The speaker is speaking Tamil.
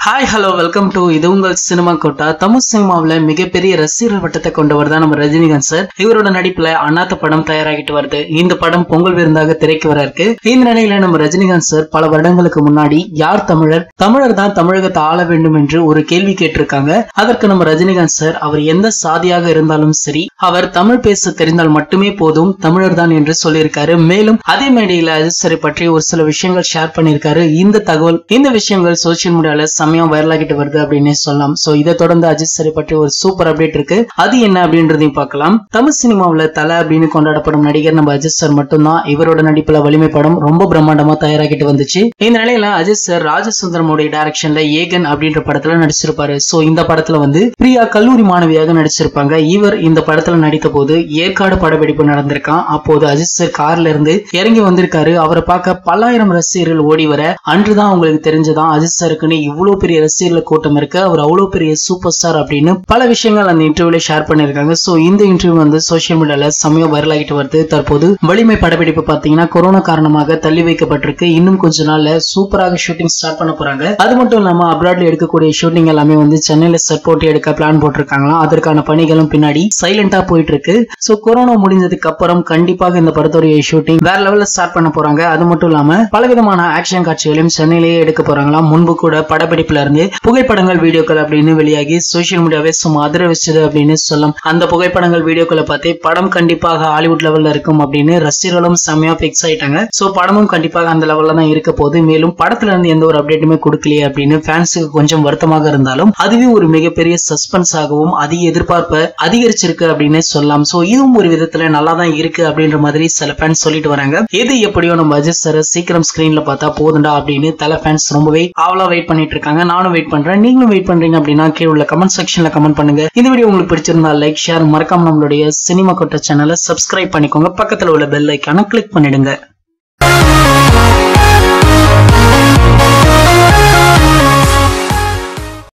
ஹாய் ஹலோ வெல்கம் டு இது உங்கள் சினிமா கோட்டா. தமிழ் சினிமாவில் மிகப்பெரிய ரசிகர் வட்டத்தை கொண்டவர் தான் நம்ம ரஜினிகாந்த் சார். இவரோட நடிப்புல அண்ணாத்த படம் தயாராகிட்டு வருது. இந்த படம் பொங்கல் விருந்தாக திரைக்கு வர இருக்கு. இந்த நிலையில நம்ம ரஜினிகாந்த் சார் பல வருடங்களுக்கு முன்னாடி யார் தமிழர் தான் தமிழகத்தை ஆள வேண்டும் என்று ஒரு கேள்வி கேட்டிருக்காங்க. அதற்கு நம்ம ரஜினிகாந்த் சார் அவர் எந்த சாதியாக இருந்தாலும் சரி, அவர் தமிழ் பேச தெரிந்தால் மட்டுமே போதும், தமிழர் தான் என்று சொல்லியிருக்காரு. மேலும் அதே மேடையில அஜித் சாரை பற்றி ஒரு சில விஷயங்கள் ஷேர் பண்ணியிருக்காரு. இந்த விஷயங்கள் சோசியல் மீடியால சமயம் வைரலாகிட்டு வருது அப்படின்னு சொல்லலாம். சோ இதை தொடர்ந்து அஜித் சாரை பற்றி ஒரு சூப்பர் அப்டேட் இருக்கு. அது என்ன அப்படின்றதையும் பார்க்கலாம். தமிழ் சினிமாவில் தலை அப்படின்னு கொண்டாடப்படும் நடிகர் நம்ம அஜித் சார் மட்டும்தான். இவரோட நடிப்புல வலிமை படம் ரொம்ப பிரம்மாண்டமா தயாராகிட்டு வந்துச்சு. இந்த நிலையில அஜித் சார் ராஜசுந்தரமுடைய டைரக்ஷன்ல ஏகன் அப்படின்ற படத்துல நடிச்சிருப்பாரு. சோ இந்த படத்துல பிரியா கல்லூரி மாணவியாக நடிச்சிருப்பாங்க. இவர் இந்த படத்துல நடித்த போது ஏற்காடு படப்பிடிப்பு நடந்திருக்கான். அப்போது அஜித் சார் கார்ல இருந்து இறங்கி வந்திருக்காரு. அவரை பார்க்க பல்லாயிரம் ரசிகர்கள் ஓடி வர அன்றுதான் உங்களுக்கு தெரிஞ்சதான் அஜித் சாருக்குன்னு இவ்வளவு பெரிய ரசிகர்கள் கூட்டம் இருக்கு, அவர் அவ்வளவு பெரிய சூப்பர் ஸ்டார் அப்படின்னு பல விஷயங்கள் அந்த இன்டர்வியூல ஷேர் பண்ணிருக்காங்க. சோ இந்த இன்டர்வியூ சோசியல் மீடியால சமயம் வைரலாகிட்டு வருது. தற்போது வலிமை படப்பிடிப்பு பாத்தீங்கன்னா கொரோனா காரணமாக தள்ளி வைக்கப்பட்டிருக்கு. இன்னும் கொஞ்ச நாள்ல சூப்பராக ஷூட்டிங் ஸ்டார்ட் பண்ண போறாங்க. அது மட்டும் இல்லாம அப்ராட்ல எடுக்கக்கூடிய ஷூட்டிங் எல்லாமே சென்னையில செட் போட்டு எடுக்க பிளான் போட்டிருக்காங்களாம். அதற்கான பணிகளும் பின்னாடி சைலண்டா போயிட்டு இருக்கு. சோ கொரோனா முடிஞ்சதுக்கு அப்புறம் கண்டிப்பாக இந்த படத்துடைய ஷூட்டிங் வேற லெவல்ல ஸ்டார்ட் பண்ண போறாங்க. அது மட்டும் இல்லாம பலவிதமான ஆக்ஷன் காட்சிகளையும் சென்னையிலேயே எடுக்க போறாங்களாம். முன்பு கூட படப்பிடிப்புல இருந்து புகைப்படங்கள் வீடியோக்கள் அப்படின்னு வெளியாகி சோசியல் மீடியாவே சும்மா அதிர வச்சது அப்படின்னு சொல்லலாம். அந்த புகைப்படங்கள் வீடியோக்களை பார்த்து படம் கண்டிப்பாக ஹாலிவுட் லெவல்ல இருக்கும் அப்படின்னு ரசிகர்களும் செம்மையா பிக்ஸ் ஆயிட்டாங்க. சோ படமும் கண்டிப்பாக அந்த லெவல்ல தான் இருக்க போகுது. மேலும் படத்துல இருந்து எந்த ஒரு அப்டேட்டுமே கொடுக்கலையே அப்படின்னு ஃபேன்ஸுக்கு கொஞ்சம் வருத்தமாக இருந்தாலும் அதுவே ஒரு மிகப்பெரிய சஸ்பென்ஸ் ஆகவும் அதிக எதிர்பார்ப்பை அதிகரிச்சிருக்கு அப்படின்னு சொல்லலாம். சோ இதுவும் ஒரு விதத்துல நல்லா தான் இருக்கு அப்படின்ற மாதிரி சில ஃபேன்ஸ் சொல்லிட்டு வராங்க. எது எப்படியோ நம்ம அஜித் சார் சீக்கிரம் ஸ்கிரீன்ல பார்த்தா போதுண்டா அப்படின்னு தல ஃபேன்ஸ் ரொம்பவே ஆவலா வெயிட் பண்ணிட்டு இருக்காங்க. நானும் வெயிட் பண்றேன். நீங்களும் வெயிட் பண்றீங்க அப்படின்னா கீழே உள்ள கமெண்ட் செக்ஷன்ல கமெண்ட் பண்ணுங்க. இந்த வீடியோ உங்களுக்கு பிடிச்சிருந்தா லைக், ஷேர், மறக்காம நம்மளுடைய சினிமா கோட்டா சேனலை சப்ஸ்கிரைப் பண்ணிக்கோங்க. பக்கத்துல உள்ள பெல் ஐக்கான கிளிக் பண்ணிடுங்க.